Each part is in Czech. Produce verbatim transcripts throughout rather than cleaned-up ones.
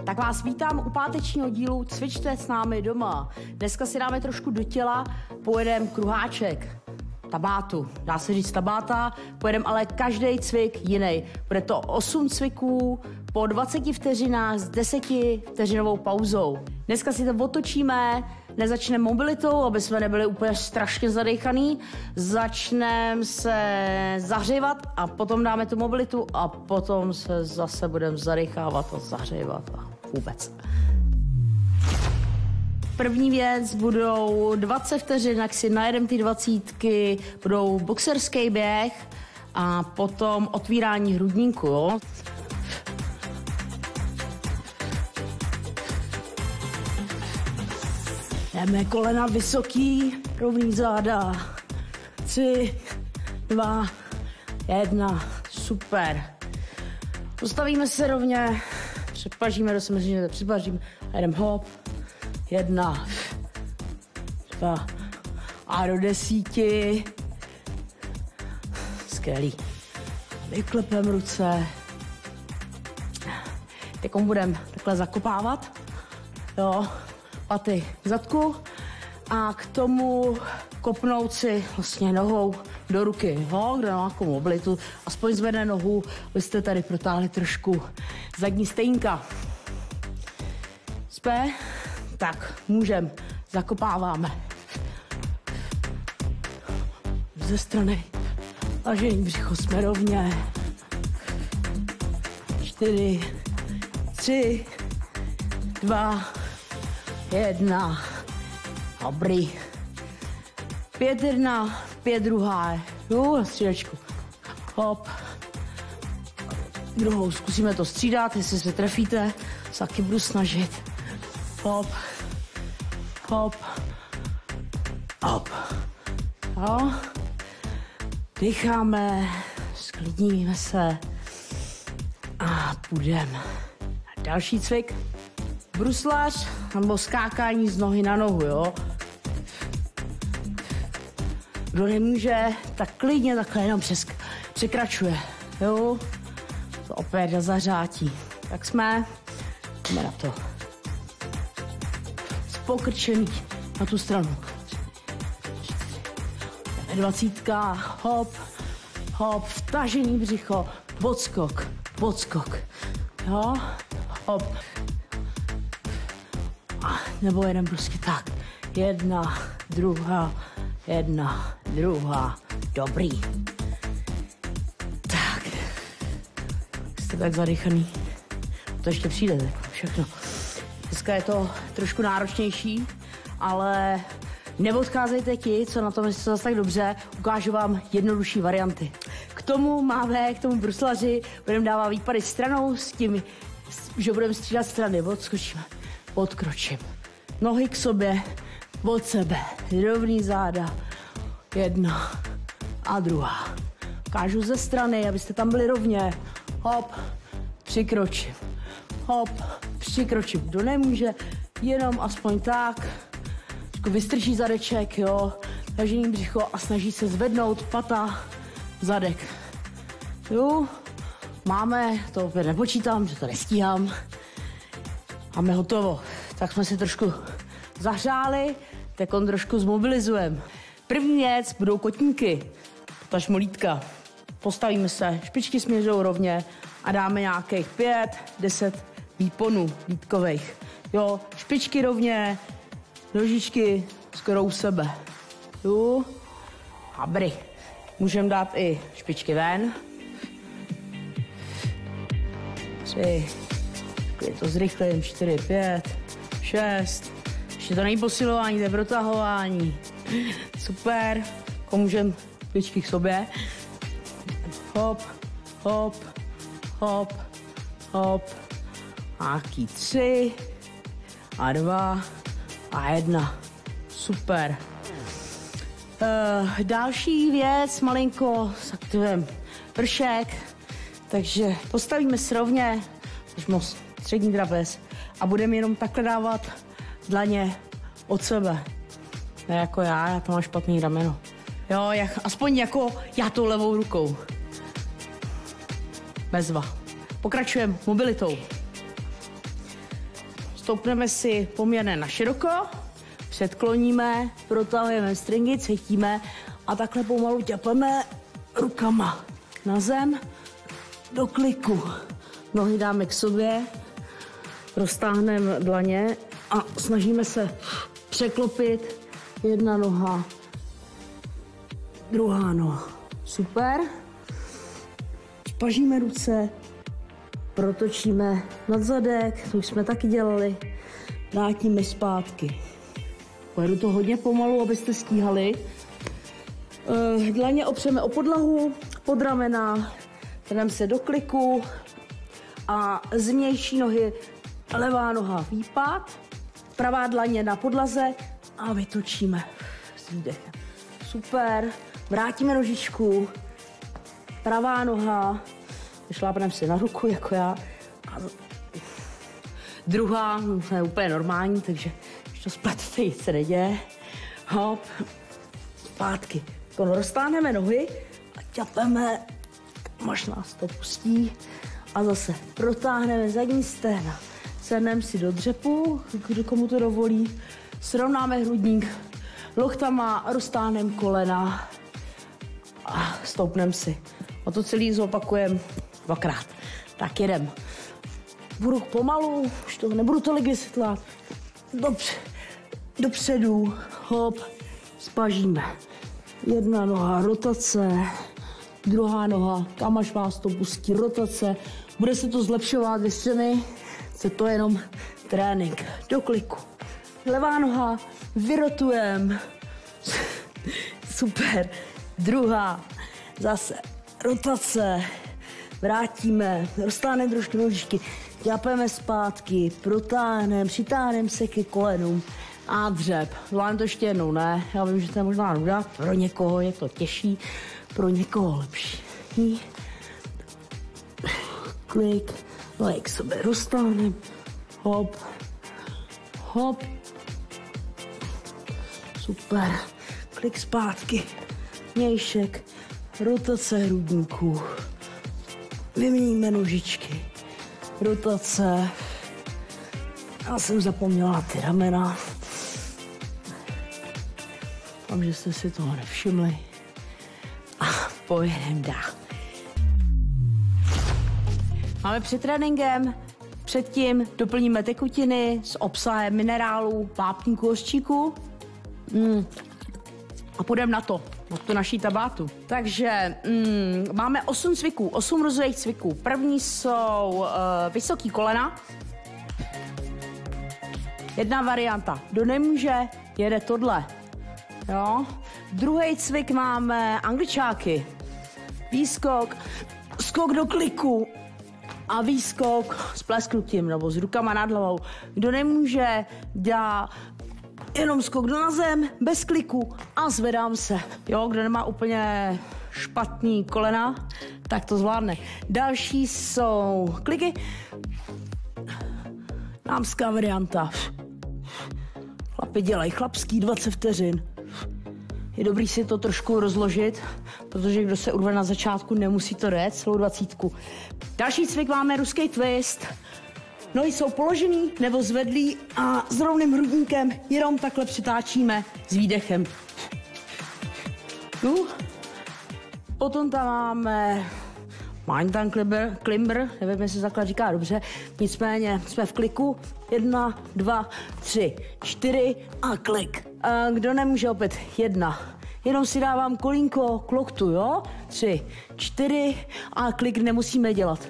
Tak vás vítám u pátečního dílu Cvičte s námi doma. Dneska si dáme trošku do těla, pojedeme kruháček, tabátu, dá se říct tabáta, pojedeme ale každý cvik jiný. Bude to osm cviků po dvaceti vteřinách s deseti vteřinovou pauzou. Dneska si to otočíme, nezačneme mobilitou, aby jsme nebyli úplně strašně zadechaný. Začneme se zahřívat a potom dáme tu mobilitu a potom se zase budeme zadechávat a zahřívat a vůbec. První věc budou dvacet vteřin, jak si najedeme ty dvacítky, budou boxerský běh a potom otvírání hrudníku, jo. Jdeme kolena vysoký, rovný záda. Tři, dva, jedna, super. Postavíme se rovně, přepažíme, do se že přepažíme a jdeme hop. Jedna, dva a do desíti. Skvělý. Vyklepem ruce. Teď budeme takhle zakopávat. Jo, paty k zadku a k tomu kopnout si vlastně nohou do ruky, jo, kde má nějakou mobilitu, aspoň zvedne nohu, vy jste tady protáhli trošku zadní stejnka. Jsme? Tak, můžem, zakopáváme. Ze strany, tažení břicho, jsme rovně. Čtyři, tři, dva, jedna. Dobrý. Pět jedna, pět druhá. Jo, na střídačku. Hop. Druhou zkusíme to střídat, jestli se trefíte, se taky budu snažit. Hop. Hop. Hop. Jo. Dýcháme, sklidníme se a půjdeme. Další cvik. Bruslař nebo skákání z nohy na nohu, jo. Kdo nemůže, tak klidně takhle jenom přes, překračuje, jo. To opět zařátí. Tak jsme, jdeme na to. Pokrčený na tu stranu. Dvacítka, hop, hop, vtažený břicho, odskok, odskok, jo, hop. A nebo jeden prostě tak, jedna, druhá, jedna, druhá, dobrý. Tak, jste tak zadechaný, to ještě přijde, tak všechno. Dneska je to trošku náročnější, ale neodcházejte ti, co na tom je zase tak dobře, ukážu vám jednodušší varianty. K tomu máme, k tomu bruslaři, budeme dávat výpady stranou s tím, že budeme střídat strany, odskočíme, odkročím. Nohy k sobě, od sebe, rovný záda, jedna a druhá. Ukážu ze strany, abyste tam byli rovně, hop, přikročím, hop, přikročím. Kdo nemůže, jenom aspoň tak, vystrčí zadeček, jo, tažený břicho a snaží se zvednout pata, zadek. Jo, máme, to opět nepočítám, že to nestíhám. Máme hotovo. Tak jsme si trošku zahřáli, tak on trošku zmobilizujeme. První věc budou kotníky, taž molítka. Postavíme se, špičky směřují rovně a dáme nějakých pět, deset výponů lítkových. Jo, špičky rovně, nožičky skoro u sebe. Jo, dobrý. Můžeme dát i špičky ven. Tři, je to zrychlím, čtyři, pět, šest. Ještě to není posilování, to je protahování. Super. Můžeme špičky k sobě. Hop, hop, hop, hop. Nějaký tři a dva a jedna. Super. Uh, další věc, malinko zaktivujeme pršek, takže postavíme se rovně, moc střední trapez a budeme jenom takhle dávat dlaně od sebe. Ne jako já, já to mám špatný rameno. Jo, jak, aspoň jako já tou levou rukou. Bezva. Pokračujeme mobilitou. stoupneme si poměrně na široko, předkloníme, protahujeme stringy, cítíme a takhle pomalu ťapeme rukama na zem do kliku. Nohy dáme k sobě, roztáhneme dlaně a snažíme se překlopit. Jedna noha, druhá noha. Super. Pažíme ruce, protočíme nad zadek, to už jsme taky dělali. Vrátíme zpátky. Pojedu to hodně pomalu, abyste stíhali. Dlaně opřeme o podlahu, pod ramena, jdeme se do kliku a z vnější nohy levá noha výpad, pravá dlaně na podlaze a vytočíme s výdechem. Super, vrátíme nožičku, pravá noha, šlápneme si na ruku jako já. A druhá, to je úplně normální, takže když to spletete, nic se neděje. Hop, zpátky. Roztáhneme nohy a ťapeme, až nás to pustí. A zase protáhneme zadní stehna. Sedneme si do dřepu, kdo komu to dovolí. Srovnáme hrudník, lochtama roztáhneme kolena a stoupneme si. A to celý zopakujeme dvakrát. Tak jedem. Budu pomalu, už to nebudu tolik vysvětlovat. Dobře, dopředu, hop, spažíme. Jedna noha, rotace, druhá noha, kam až vás to pustí, rotace. Bude se to zlepšovat, věřte mi, je to jenom trénink. Do kliku. Levá noha, vyrotujem. Super. Druhá, zase rotace, vrátíme, roztáhneme trošku nožičky, ťapeme zpátky, protáhneme, přitáhneme se ke kolenům a dřep. Zvládnem to ještě jednou, ne? Já vím, že to je možná nuda, pro někoho je to těžší, pro někoho lepší. Klik, lej k sobě roztáhneme, hop, hop, super, klik zpátky, mějšek, rotace hrudníků, vyměníme nožičky, rotace, já jsem zapomněla ty ramena, doufám, že jste si toho nevšimli a pojedeme dál. Máme před tréninkem, předtím doplníme tekutiny s obsahem minerálů, vápníku, hořčíku mm. a půjdeme na to, na tu naší tabátu. Takže mm, máme osm cviků, osm různých cviků. První jsou uh, vysoký kolena. Jedna varianta, kdo nemůže, jede tohle. Jo? Druhý cvik máme angličáky. Výskok, skok do kliku a výskok s plesknutím nebo s rukama nad hlavou. Kdo nemůže, dá jenom skok na zem, bez kliku a zvedám se. Jo, kdo nemá úplně špatný kolena, tak to zvládne. Další jsou kliky. Dámská varianta. Chlapi dělají chlapský dvacet vteřin. Je dobrý si to trošku rozložit, protože kdo se urve na začátku, nemusí to jet celou dvacítku. Další cvik máme ruský twist. Nohy jsou položený nebo zvedlý a s rovným hrudníkem jenom takhle přitáčíme s výdechem. No. Potom tam máme mountain climber, climber, nevím, jestli se takhle říká dobře, nicméně jsme v kliku. Jedna, dva, tři, čtyři a klik. A kdo nemůže, opět jedna. Jenom si dávám kolínko k loktu, jo? Tři, čtyři a klik nemusíme dělat.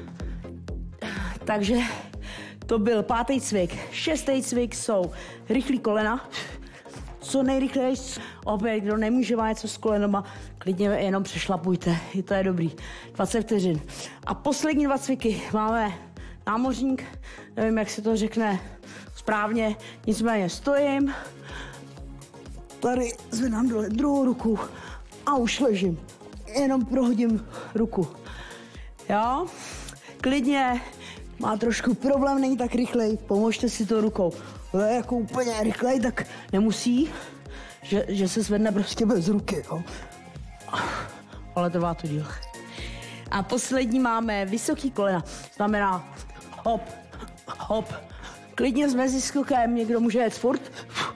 Takže to byl pátý cvik. Šestý cvik jsou rychlý kolena. Co nejrychleji, opět, kdo nemůže má něco s kolenama, klidně jenom přešlapujte, i to je dobrý. dvacet vteřin. A poslední dva cviky máme námořník, nevím, jak se to řekne správně, nicméně stojím, tady zvedám dole druhou ruku a už ležím, jenom prohodím ruku. Jo, klidně, má trošku problém, není tak rychlej, pomožte si to rukou. Ale jako úplně rychlej, tak nemusí, že, že se zvedne prostě bez ruky, jo. Ale trvá to díl. A poslední máme vysoký kolena, znamená hop, hop, Klidně s meziskokem, někdo může jet furt.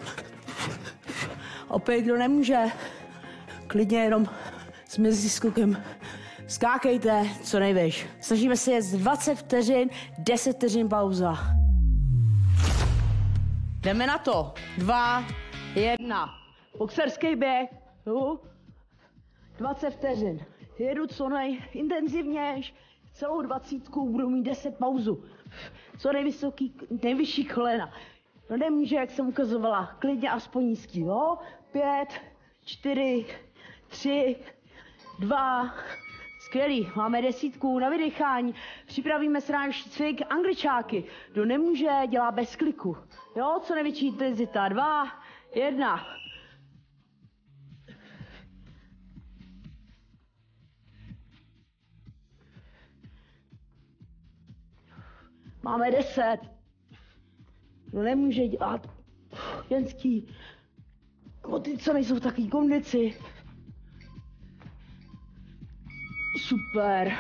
Opět, kdo nemůže, klidně jenom s meziskokem. Skákejte, co nejvíš. Snažíme se jet dvacet vteřin, deset vteřin pauza. Jdeme na to. Dva, jedna. Boxerský běh. dvacet vteřin. Jedu co nejintenzivnější. Celou dvacítku budu mít deset pauzu. Co nejvysoký, nejvyšší kolena. No nemůže, jak jsem ukazovala, klidně aspoň nízký, jo? Pět, čtyři, tři, dva, skvělý. Máme desítku na vydechání. Připravíme se na cvik angličáky. Kdo nemůže, dělá bez kliku. Jo, co největší intenzita. Dva, jedna. Máme deset. Kdo nemůže dělat ženský. O ty, co nejsou v takový kondici. Super.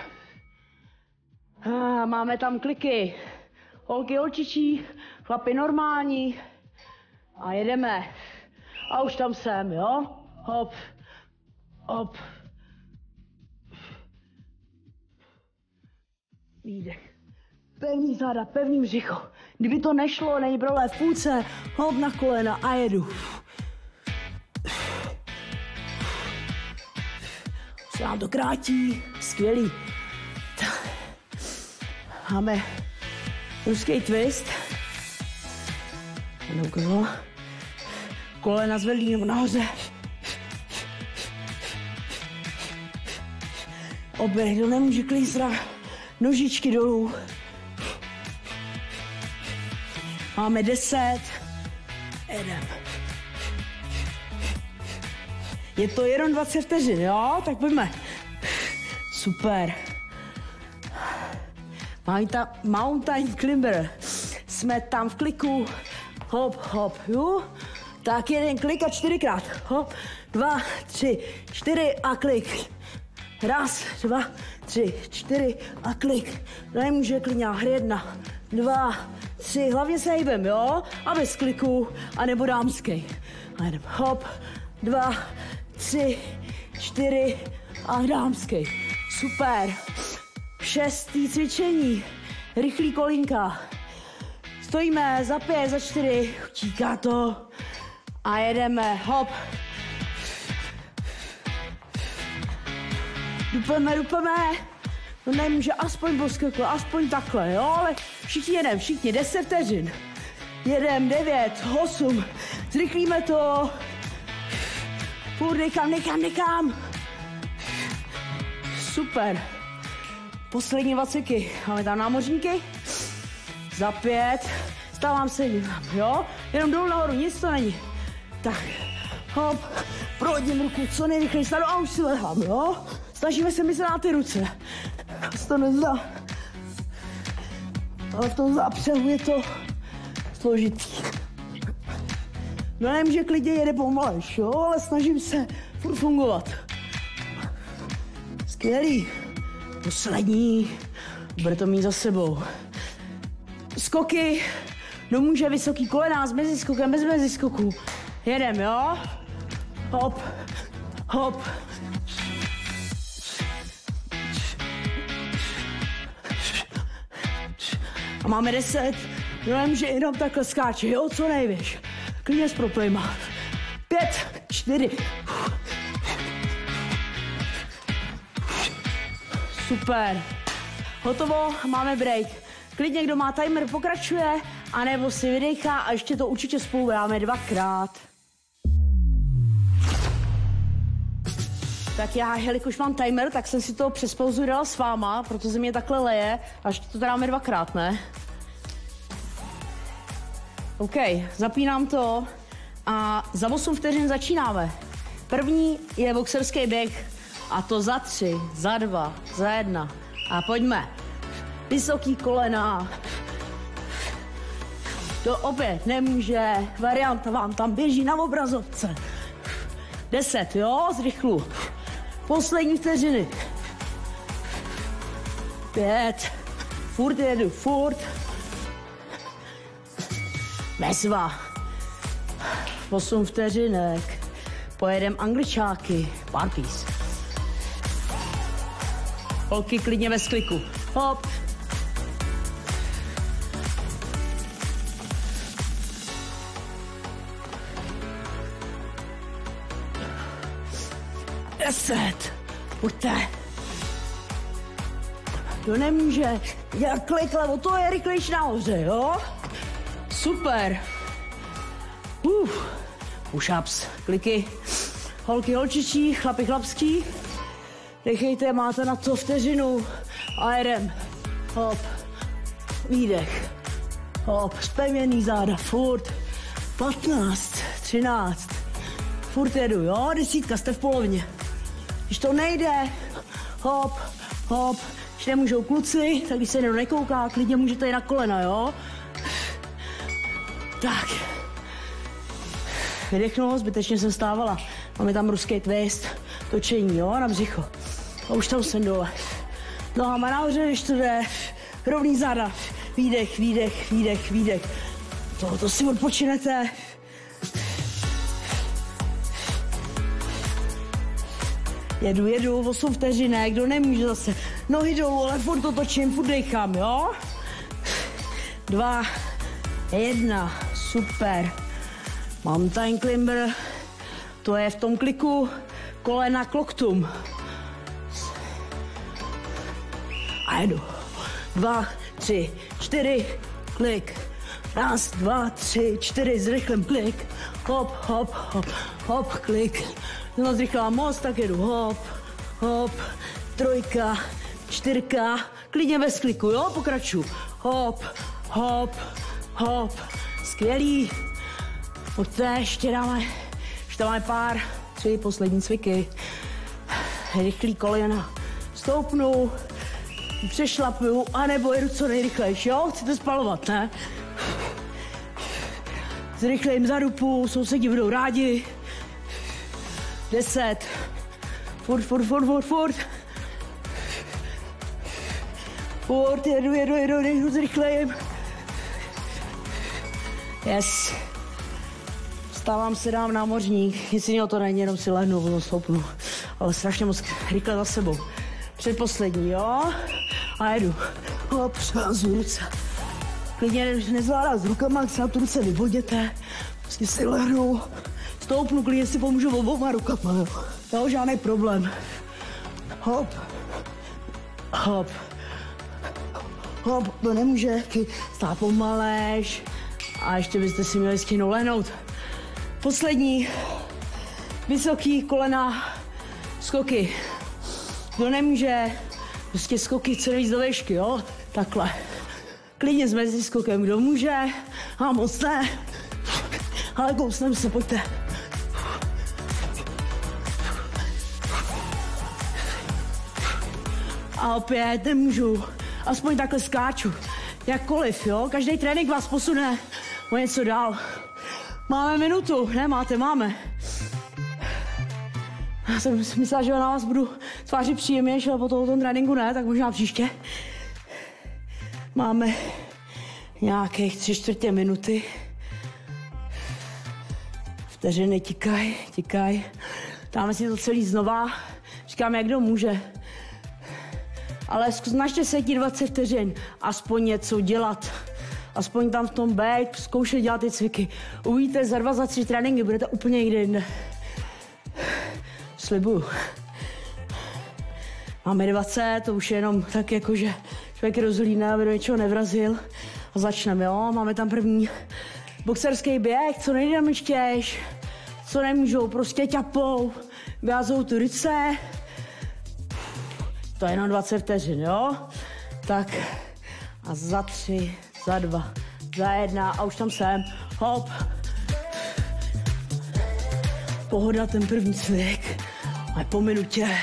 Ah, máme tam kliky. Holky holčičí, chlapi normální. A jedeme. A už tam jsem, jo? Hop. Hop. Výdech. Pevný záda, pevný břicho. Kdyby to nešlo, není problém, v půlce, hop na kolena a jedu. Se nám to krátí, skvělý. Máme ruský twist. Kolena zvedlý nebo nahoře. Opět, kdo nemůže klísra, nožičky dolů. Máme deset. Jedem. Je to jenom dvacet vteřin, jo? Tak pojďme. Super. Mountain climber. Jsme tam v kliku. Hop, hop, jo? Tak jeden klik a čtyřikrát. Hop, dva, tři, čtyři a klik. Raz, dva, tři, čtyři a klik. Nemůže klidně, jedna, dva, tři, hlavně se hejbem, jo? A bez kliku, anebo dámský. A jdem hop, dva, tři, čtyři a dámský. Super. Šestý cvičení. Rychlý kolínka. Stojíme za pět, za čtyři, utíká to. A jedeme, hop. Dupeme, dupeme. No nemůže aspoň poskakovat, aspoň takhle, jo, ale všichni jedem, všichni, deset vteřin. Jedem, devět, osm, zrychlíme to. Furt nekam, nekam, nekam. Super. Poslední dva cviky. Máme tam námořníky. Za pět. Stávám se, jo, jenom dolů nahoru, nic to není. Tak, hop, prohodím ruku, co nejrychleji stanu a už si lehám, jo. Snažíme se myslet na ty ruce. Se to nezdá. Ale v tom zápřehu je to složitý. No nemůže klidně jede pomalejš, jo, ale snažím se furt fungovat. Skvělý. Poslední. Bude to mít za sebou. Skoky. No může vysoký kolena s meziskokem, bez meziskoku. Jedem, jo? Hop. Hop. A máme deset, no nemůže jenom takhle skáče, jo, co nejvíš. Klidně s propojma. Pět, čtyři. Super. Hotovo, máme break. Klidně, kdo má timer, pokračuje, anebo si vydechá a ještě to určitě spolu dáme dvakrát. Tak já, jelikož mám timer, tak jsem si to přes pauzu dala s váma, protože mě takhle leje a ještě to dáme dvakrát, ne? OK, zapínám to a za osm vteřin začínáme. První je boxerský běh a to za tři, za dva, za jedna a pojďme. Vysoký kolena. To opět nemůže, varianta vám tam běží na obrazovce. Deset, jo, zrychlu. Poslední vteřiny. Pět. Furt jedu, furt. Bezva. osm vteřinek. Pojedem angličáky. Pár pís. Holky klidně ve skliku. Hop. Deset. Pojďte. To nemůže. Jak klikle, o to je rychlejší nahoře, jo? Super. Uf. Push-ups. Kliky. Holky holčičí, chlapi chlapský. Dechejte, máte na to vteřinu. A jedem. Hop. Výdech. Hop. Zpevněný záda. Furt. patnáct. třináct. Furt jedu, jo? Desítka, jste v polovině. Když to nejde, hop, hop. Když nemůžou kluci, tak když se někdo nekouká, klidně můžete jít na kolena, jo? Tak. Vydechnu, zbytečně jsem stávala. Máme tam ruský twist, točení, jo, na břicho. A už tam jsem dole. Nohama nahoře, když to jde. Rovný záda. Výdech, výdech, výdech, výdech. To, to si odpočinete. Jedu, jedu, osm vteřinek, kdo nemůže zase. Nohy dolů, ale furt to točím, furt dechám, jo? Dva, jedna, super. Mountain climber, to je v tom kliku kolena k loktům. A jedu. Dva, tři, čtyři, klik. Raz, dva, tři, čtyři, zrychlím klik. Hop, hop, hop, hop, klik. No, zrychlám moc, tak jedu hop, hop, trojka, čtyřka, klidně bez kliku, jo, pokračuju. Hop, hop, hop, skvělý. Pojďte, ještě dáme, ještě dáme pár, tři poslední cviky. Rychlý kolena, stoupnu, přešlapuju, anebo jedu co nejrychlejší, jo, chcete spalovat, ne? Zrychlím zadupu, sousedi budou rádi. Deset. Furt, furt, furt, furt, furt. Furt, jedu, jedu, jedu, jedu, zrychlejím. Yes. Vstávám se, dám námořník. Nic jiného to není, jenom si lehnu, potom stoupnu. Ale strašně moc rychle za sebou. Předposlední, jo? A jedu. Hop, přehazuji ruce. Klidně nezvládám s rukama, se na tu ruce vyvoděte. Prostě si lehnu. Stoupnu, klidně si pomůžu oboma rukama, jo. Jo, žádný problém. Hop. Hop. Hop, to nemůže stát pomaleš. A ještě byste si měli stihnout lehnout. Poslední. Vysoký kolena, skoky. Kdo nemůže, prostě skoky co nejvíc do výšky, jo. Takhle. Klidně s mezi skokem, kdo může. A moc ne. Ale kousnem se, pojďte. A opět nemůžu. Aspoň takhle skáču. Jakkoliv, jo? Každý trénink vás posune o něco dál. Máme minutu, ne? Máte, máme. Já jsem myslela, že na vás budu tvářit příjemnější, ale po tom tréninku ne, tak možná příště. Máme nějakých tři čtvrtě minuty. Vteřiny tikaj, tikaj. Dáme si to celý znova. Říkám, jak kdo může. Ale snažte se těch dvacet vteřin aspoň něco dělat. Aspoň tam v tom být, zkoušet dělat ty cviky. Uvidíte, za dva, za tři tréninky budete úplně někde jinde. Slibuju. Máme dvacet, to už je jenom tak jako, že člověk rozhlídne, aby do něčeho nevrazil. A začneme, jo? Máme tam první boxerský běh, co nejdynamičtějš, co nemůžou, prostě ťapou, vázou tu ruce. To je jenom dvacet vteřin, jo? Tak a za tři, za dva, za jedna a už tam jsem. Hop. Pohoda, ten první cvik. A po minutě.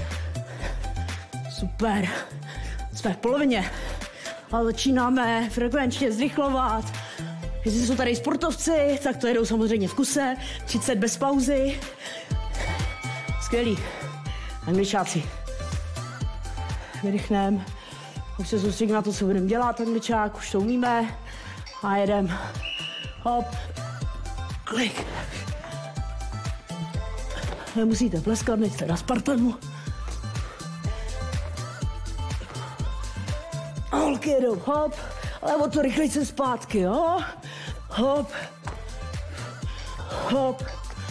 Super. Jsme v polovině. A začínáme frekvenčně zrychlovat. Jestli jsou tady sportovci, tak to jedou samozřejmě v kuse. třicet bez pauzy. Skvělý. Angličáci. Vydechneme. Už se soustředíme na to, co budeme dělat, angličák, už to umíme. A jedem. hop, klik. Nemusíte pleskat, nejste na Spartanu. Holky jedou, hop, ale o to rychleji se zpátky, jo? Hop, hop.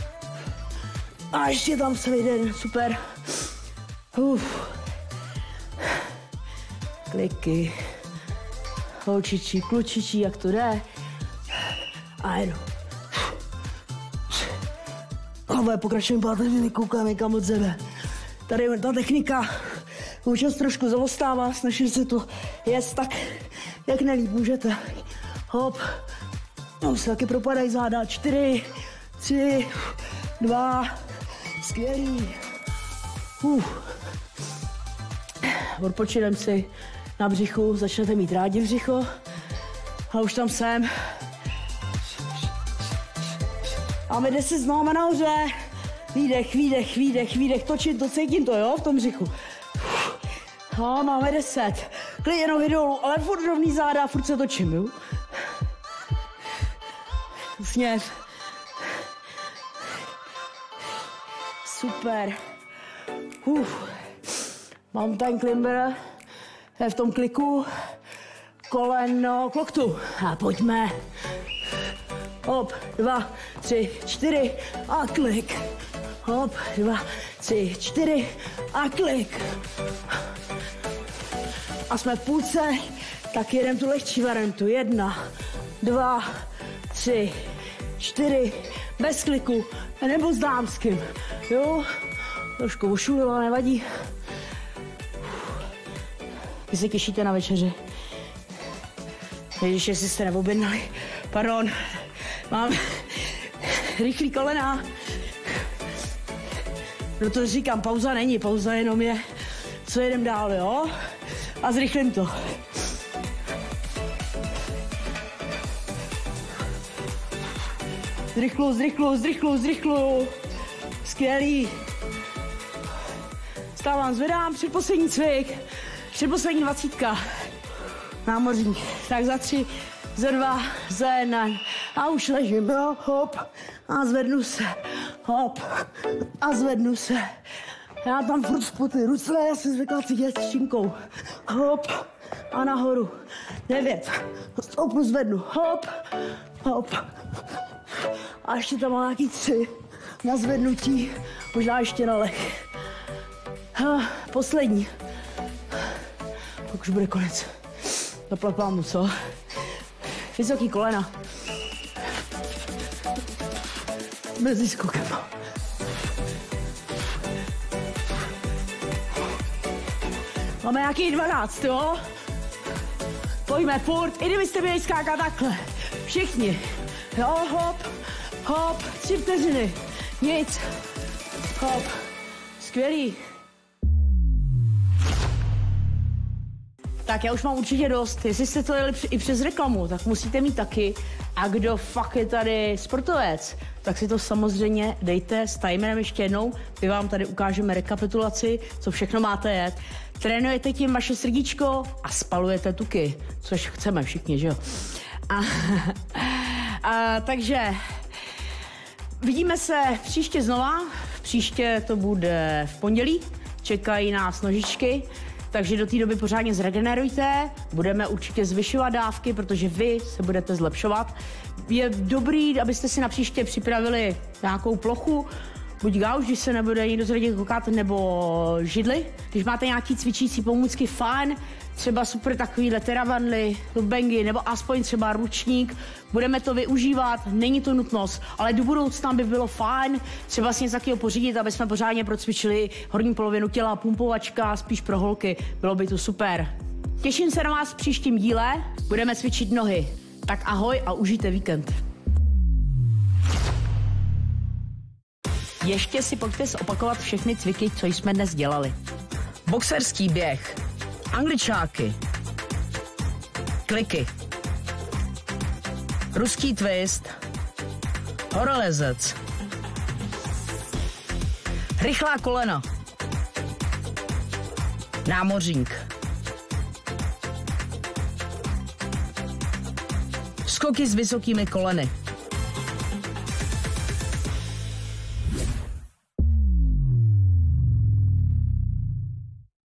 A ještě tam se vyjde, super. Uf. Kliky. Holčičí, klučičí, jak to jde. A jedu. Ale pokračujeme páteřiny, koukáme kam od sebe. Tady ta technika účast trošku zaostává, snažím se to jet tak, jak nelíp můžete. Hop. No, se taky propadají záda. Čtyři, tři, dva, skvělý. Uf. Odpočinem si na břichu, začnete mít rádi břicho. A už tam jsem. Máme deset známa nahoře. Výdech, výdech, výdech, výdech. Točím to, cítím to, jo, v tom břichu. A máme deset. Klidně nohy dolů, ale furt rovný záda, furt se točím, jo. Směr. Super. Uf. Mám ten climber. Je v tom kliku. Koleno k loktu. A pojďme. Hop, dva, tři, čtyři a klik. Hop, dva, tři, čtyři a klik. A jsme v půlce, tak jedem tu lehčí variantu. Jedna, dva, tři, čtyři, bez kliku, nebo s dámským. Jo, trošku ušulila, nevadí. Vy se těšíte na večeři. Ježiš, jestli jste neobjednali. Pardon, mám rychlý kolena. Proto říkám, pauza není, pauza jenom je, co jedem dál, jo? A zrychlím to. Zrychlu, zrychlu, zrychlu, zrychlu. Skvělý. Stávám, zvedám, předposlední cvik. Předposlední dvacítka. Námořník. Tak za tři, za dva, za jedna. A už ležím, jo, hop. A zvednu se, hop. A zvednu se. Já tam furt spoty ruce, já jsem zvykla cítit s činkou. Hop. A nahoru. Devět. Stoupnu, zvednu, hop. Hop. A ještě tam mám nějaký tři na zvednutí. Možná ještě na leh. Poslední. Pak už bude konec. Zaplatám mu, co? Vysoký kolena. Mezi skokem. Máme nějaký dvanáct, jo? Pojďme furt, i kdybyste měli skákat takhle. Všichni. Jo, hop, hop, tři vteřiny. Nic. Hop. Skvělý. Tak já už mám určitě dost. Jestli jste to jeli i přes reklamu, tak musíte mít taky. A kdo fakt je tady sportovec, tak si to samozřejmě dejte s timerem ještě jednou. My vám tady ukážeme rekapitulaci, co všechno máte jet. Trénujete tím vaše srdíčko a spalujete tuky, což chceme všichni, že jo? A, a, takže vidíme se příště znova. Příště to bude v pondělí. Čekají nás nožičky. Takže do té doby pořádně zregenerujte, budeme určitě zvyšovat dávky, protože vy se budete zlepšovat. Je dobrý, abyste si na příště připravili nějakou plochu, buď gauč, když se nebude nikdo zřejmě koukat, nebo židli. Když máte nějaký cvičící pomůcky, fajn, třeba super takovýhle teravanly, lubengy, nebo aspoň třeba ručník, budeme to využívat, není to nutnost, ale do budoucna by bylo fajn třeba si něco takového pořídit, aby jsme pořádně procvičili horní polovinu těla, pumpovačka, spíš pro holky, bylo by to super. Těším se na vás v příštím díle, budeme cvičit nohy. Tak ahoj a užijte víkend. Ještě si pojďte zopakovat všechny cviky, co jsme dnes dělali. Boxerský běh, angličáky, kliky, ruský twist, horolezec, rychlá kolena, námořník, skoky s vysokými koleny.